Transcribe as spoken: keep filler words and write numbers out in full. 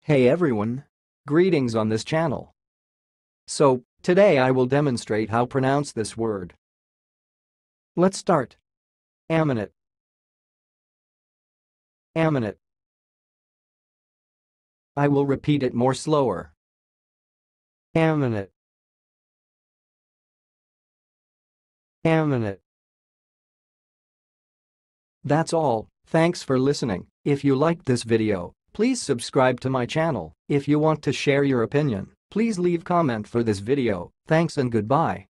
Hey everyone! Greetings on this channel. So, today I will demonstrate how pronounce this word. Let's start. Amaneh. Amaneh. I will repeat it more slower. Amaneh. Amaneh. That's all, thanks for listening. If you liked this video, please subscribe to my channel. If you want to share your opinion, please leave comment for this video. Thanks and goodbye.